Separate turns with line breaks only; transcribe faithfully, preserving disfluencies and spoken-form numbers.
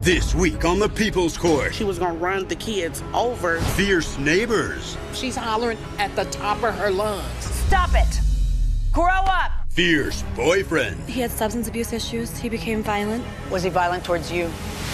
This week on the People's Court.
She was gonna run the kids over.
Fierce neighbors.
She's hollering at the top of her lungs.
Stop it! Grow up!
Fierce boyfriend.
He had substance abuse issues. He became violent.
Was he violent towards you?